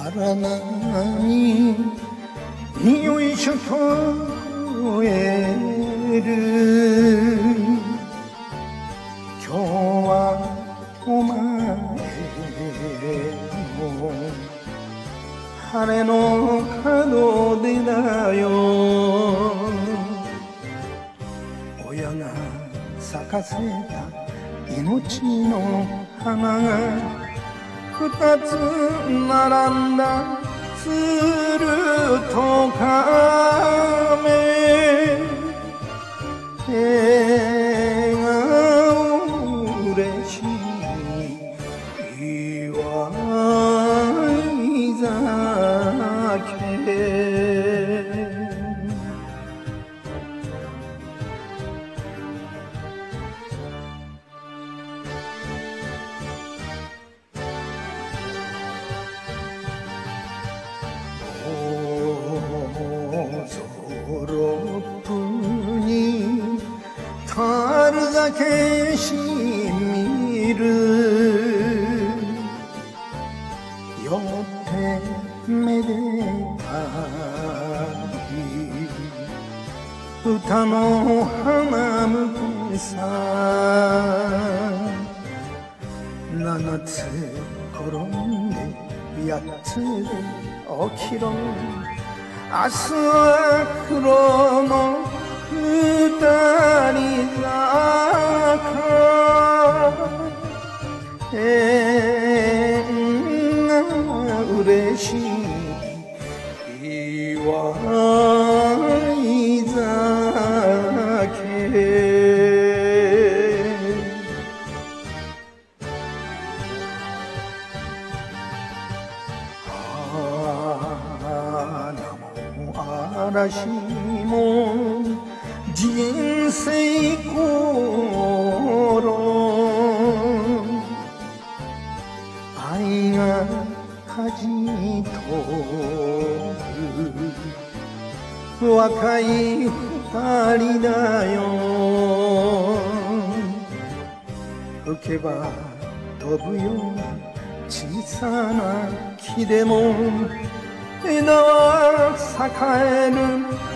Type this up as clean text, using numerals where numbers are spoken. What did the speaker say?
らないよいしょとえる今日はお前の晴れの門出だよ親が咲かせた命の花が二つ並んだ鶴と亀笑顔嬉しい祝い酒ゾロップに樽酒しみるよってめでたい歌の花向けさ七つ転んで八つで起きろ明日は黒の二人坂縁が嬉しい祝い酒嵐も人生頃愛が恥とる若い二人だよ吹けば飛ぶような小さな木でも枝は栄える